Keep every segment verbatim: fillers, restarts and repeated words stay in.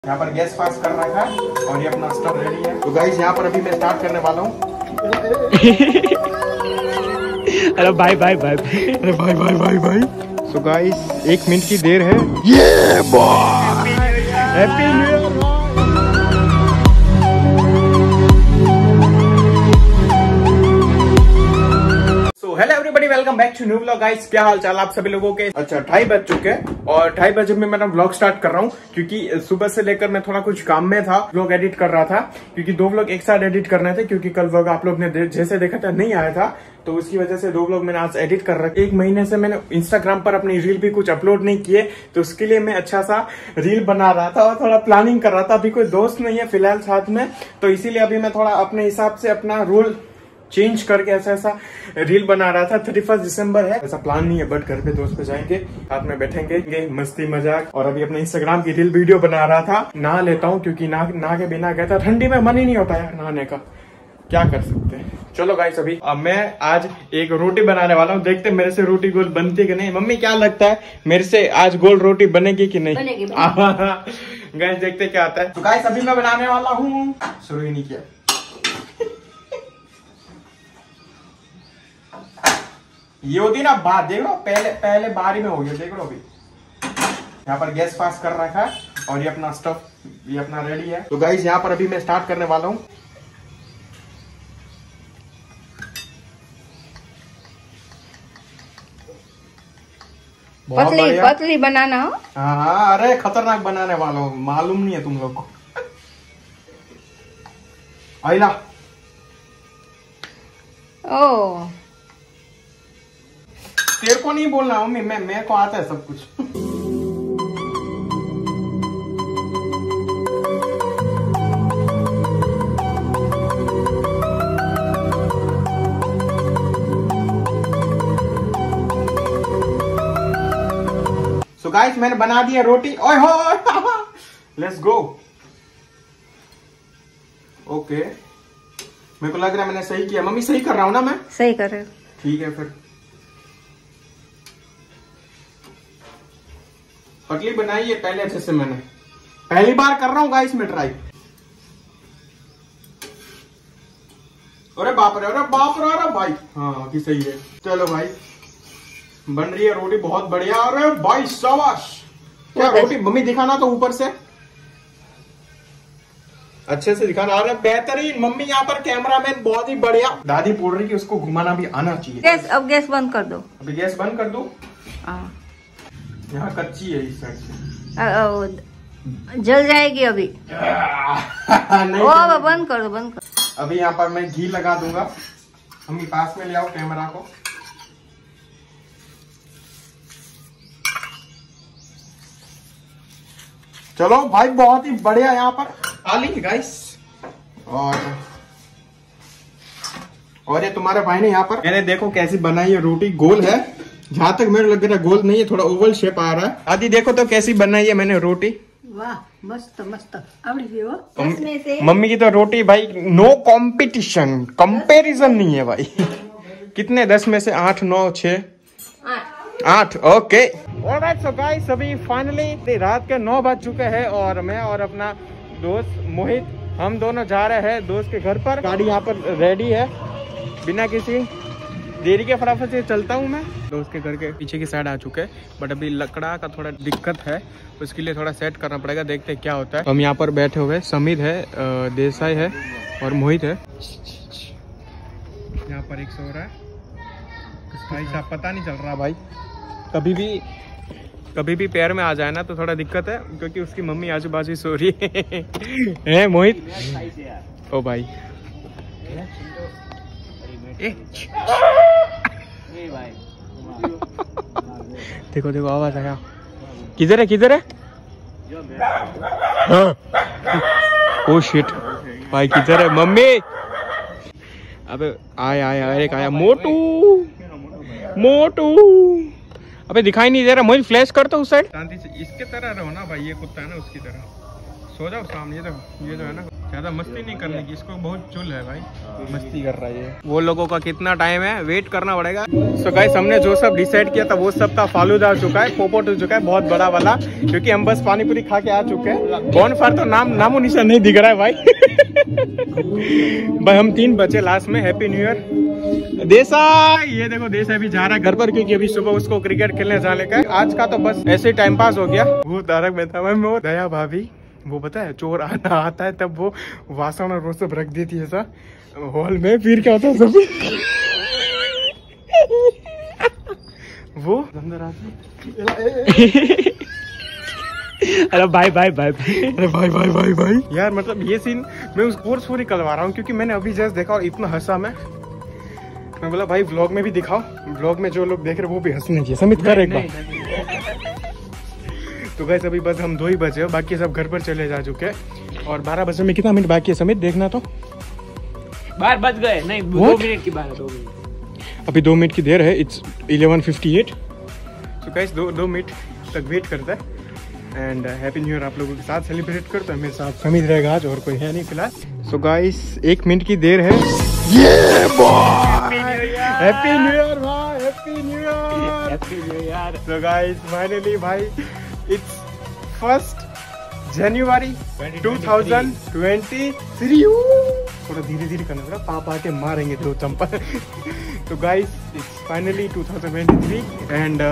यहाँ पर gas pass कर रखा है और ये अपना स्टोव रेडी है। तो गाइस यहाँ पर अभी मैं स्टार्ट करने वाला हूँ। अरे भाई भाई भाई अरे भाई भाई भाई भाई सो गाइस एक मिनट की देर है। ये boy happy new year. Hello everybody, welcome back to new vlog. Guys क्या हाल चाल आप सभी लोगों के। अच्छा ढाई बज चुके हैं और ढाई बजे में मैं व्लॉग स्टार्ट कर रहा हूँ क्योंकि सुबह से लेकर मैं थोड़ा कुछ काम में था। व्लॉग एडिट कर रहा था क्योंकि दो व्लॉग एक साथ एडिट करने थे क्योंकि कल व्लॉग आप लोग ने जैसे देखा था नहीं आया था, तो उसकी वजह से दो व्लॉग मैंने आज एडिट कर रखा। एक महीने से मैंने इंस्टाग्राम पर अपनी रील भी कुछ अपलोड नहीं किए, तो उसके लिए मैं अच्छा सा रील बना रहा था और थोड़ा प्लानिंग कर रहा था। अभी कोई दोस्त नहीं है फिलहाल साथ में, तो इसीलिए अभी मैं थोड़ा अपने हिसाब से अपना रूल चेंज करके ऐसा ऐसा रील बना रहा था। थर्टी फर्स्ट दिसंबर है, ऐसा प्लान नहीं है, बट घर पे दोस्त पे जाएंगे, साथ में बैठेंगे, मस्ती मजाक। और अभी अपने इंस्टाग्राम की रील वीडियो बना रहा था। नहा लेता हूँ क्योंकि ना नहा के बिना गया था, ठंडी में मन ही नहीं होता यार नहाने का, क्या कर सकते हैं। चलो गाइस अभी अब मैं आज एक रोटी बनाने वाला हूँ। देखते मेरे से रोटी गोल बनती है कि नहीं। मम्मी क्या लगता है मेरे से आज गोल रोटी बनेगी कि नहीं? बनेगी, बनेगी। गाइस देखते क्या आता है। तो गाइस अभी मैं बनाने वाला हूँ, शुरू ही नहीं किया। ये होती ना बात, देख लो पहले पहले बारी में हो गया, देख लो अभी। यहाँ पर गैस पास कर रखा है और ये अपना स्टफ ये अपना रेडी है। तो गाइस यहाँ पर अभी मैं स्टार्ट करने वाला हूँ। पतली पतली बनाना हो। हाँ हाँ, अरे खतरनाक बनाने वाला हूँ, मालूम नहीं है तुम लोग को। आइला ओ तेरे को नहीं बोलना मम्मी, मैं मेरे को आता है सब कुछ। सो गाइस मैंने बना दिया रोटी। ओए हो लेट्स गो। ओके मेरे को लग रहा है मैंने सही किया। मम्मी सही कर रहा हूँ ना मैं? सही कर रहे हो। ठीक है फिर पतली बनाई है पहले अच्छे से। मैंने पहली बार कर रहा हूँ गाइस में ट्राई। अरे बाप रे, अरे बाप रे, अरे भाई हाँ कि सही है। चलो भाई बन रही है रोटी बहुत बढ़िया। अरे भाई शाबाश। क्या रोटी मम्मी दिखाना तो ऊपर से अच्छे से दिखाना। अरे बेहतरीन मम्मी, यहाँ पर कैमरामैन बहुत ही बढ़िया। दादी बोल रही कि उसको घुमाना भी आना चाहिए। गैस अब गैस बंद कर दो। अभी गैस बंद कर दो। हाँ यहाँ कच्ची है इस साइड से, जल जाएगी अभी। नहीं ओ बंद कर दो, बंद कर। अभी यहाँ पर मैं घी लगा दूंगा। मम्मी पास में ले आओ कैमरा को। चलो भाई बहुत ही बढ़िया। यहाँ पर आली गाइस और और ये तुम्हारे भाई ने यहाँ पर मैंने देखो कैसी बनाई है रोटी। गोल है जहाँ तक मेरे लग रहा है, गोल नहीं है, थोड़ा ओवल शेप आ रहा है। आदि देखो तो कैसी बनाई है मैंने रोटी। वाह मस्त मस्त। मम्मी की तो रोटी भाई नो कंपटीशन, कंपैरिजन नहीं है भाई। कितने दस में से आठ नौ छह आठ। ओके ऑलराइट सो गाइस अभी फाइनली रात के नौ बज चुके हैं और मैं और अपना दोस्त मोहित हम दोनों जा रहे हैं दोस्त के घर पर। गाड़ी यहाँ पर रेडी है, बिना किसी देरी के फटाफट से चलता हूँ मैं। दोस्त के घर के पीछे की साइड आ चुके हैं, बट अभी लकड़ा का थोड़ा दिक्कत है, उसके लिए थोड़ा सेट करना पड़ेगा। देखते हैं क्या होता है। हम यहाँ पर बैठे हुए, समीर है, देसाई है और मोहित है। यहाँ पर एक सो रहा है भाई साहब, पता नहीं चल रहा भाई। कभी भी कभी भी पैर में आ जाए ना तो थोड़ा दिक्कत है क्योंकि उसकी मम्मी आजू बाजू सो रही है। है मोहित? ओ भाई ए देखो देखो आवाज आया। किधर है किधर है? हाँ। ओ शिट भाई किधर है मम्मी? अबे आया आया एक आया। मोटू मोटू अबे दिखाई नहीं दे रहा। मुझे फ्लैश कर तो उस साइड। शांति से इसके तरह रहो ना भाई, ये कुत्ता है ना उसकी तरह। सो जाओ सामने। ये तो ये तो है ना, ज्यादा मस्ती नहीं करने की, इसको बहुत चुल है भाई। मस्ती कर रहा है। वो लोगों का कितना टाइम है, वेट करना पड़ेगा। सो गाइस हमने जो सब डिसाइड किया था वो सब का फालूदा हो चुका है, पोपोट हो चुका है बहुत बड़ा वाला, क्योंकि हम बस पानी पूरी खा के आ चुके हैं। बॉनफायर तो नाम नामो निशान नहीं दिख रहा है भाई। भाई हम तीन बचे लास्ट में। हैप्पी न्यू ईयर देसा। ये देखो देसा भी जा रहा है घर पर, क्योंकि अभी सुबह उसको क्रिकेट खेलने जाने का। आज का तो बस ऐसे टाइम पास हो गया। वो तारक में था मैं, दया भाभी वो पता है चोर आना आता है तब वो वासन और वो सब रख देती है ऐसा हॉल में, फिर क्या होता है सब वो अंदर आते। अरे भाई भाई भाई अरे भाई भाई भाई भाई यार, मतलब ये सीन मैं उस कोर्स को निकलवा रहा हूँ, क्योंकि मैंने अभी जस्ट देखा और इतना हंसा मैं मैं बोला भाई व्लॉग में भी दिखाओ, व्लॉग में जो लोग देख रहे हैं वो भी हंसने चाहिए। समित कर एक बार। तो गाइस अभी बस हम दो ही बजे, बाकी सब घर पर चले जा चुके हैं। और बारह बजे में कितना मिनट बाकी है समित देखना तो? बार बज गए नहीं, दो मिनट की बात है, दो मिनट अभी दो मिनट की देर है। It's eleven fifty eight. तो गाइस दो दो मिनट तक वेट करता है। एंड हैप्पी न्यू ईयर आप लोगों के साथ सेलिब्रेट करते हैं। मेरे साथ समित रहेगा आज, और कोई है नहीं फिलहाल। सो गाइस एक मिनट की देर है। ये बॉय हैप्पी न्यू ईयर भाई, happy new year, happy new year. So guys finally भाई it's first January two thousand twenty three. थोड़ा धीरे धीरे करना पड़ा, पाप आके मारेंगे दो चंपल। तो guys it's finally two thousand twenty three and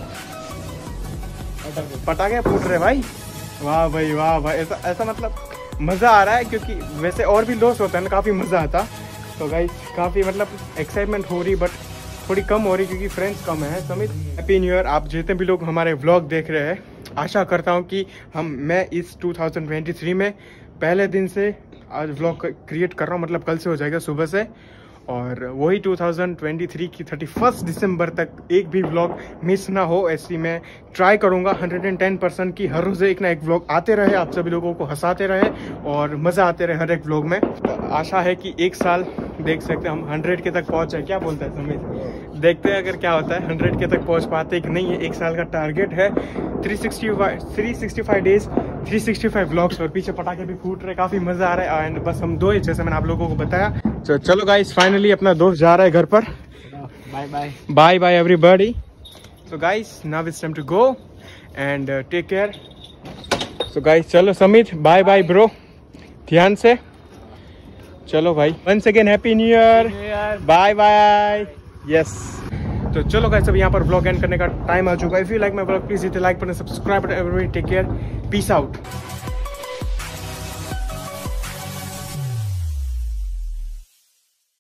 पटाखे फूट रहे भाई। वाह भाई वाह भाई, ऐसा ऐसा मतलब मजा आ रहा है, क्योंकि वैसे और भी लॉस होता है ना, काफी मजा आता। तो गाइस काफी मतलब एक्साइटमेंट हो रही, बट थोड़ी कम हो रही क्योंकि फ्रेंड्स कम है। Samit happy new year. आप जितने भी लोग हमारे व्लॉग देख रहे हैं, आशा करता हूँ कि हम मैं इस टू थाउजेंड ट्वेंटी थ्री में पहले दिन से आज व्लॉग क्रिएट कर रहा हूँ, मतलब कल से हो जाएगा सुबह से, और वही टू थाउजेंड ट्वेंटी थ्री की थर्टी फर्स्ट दिसंबर तक एक भी व्लॉग मिस ना हो, ऐसी मैं ट्राई करूँगा हंड्रेड एंड टेन परसेंट की हर रोज़ एक ना एक व्लॉग आते रहे, आप सभी लोगों को हंसाते रहे और मज़ा आते रहे हर एक व्लॉग में। तो आशा है कि एक साल देख सकते हैं हम हंड्रेड के तक पहुँचे। क्या बोलता है समीर? देखते हैं अगर क्या होता है, हंड्रेड के तक पहुँच पाते कि नहीं है। एक साल का टारगेट है। Three sixty five days three sixty five vlogs, और पीछे पटाखे भी फूट रहे, काफ़ी मज़ा आ रहा है। एंड बस हम दो ही, जैसे मैंने आप लोगों को बताया। तो चलो गाइस फाइनली अपना दोस्त जा रहा है घर पर। Bye bye bye bye everybody. So guys now it's time to go and take care. So guys चलो समित बाय बाय ब्रो, ध्यान से चलो भाई। Once again happy new year, bye bye. Yes तो चलो गाइस अब यहाँ पर व्लॉग एंड करने का टाइम आ चुका है। If you like my vlog please hit the like button, subscribe button, everybody take care, peace out.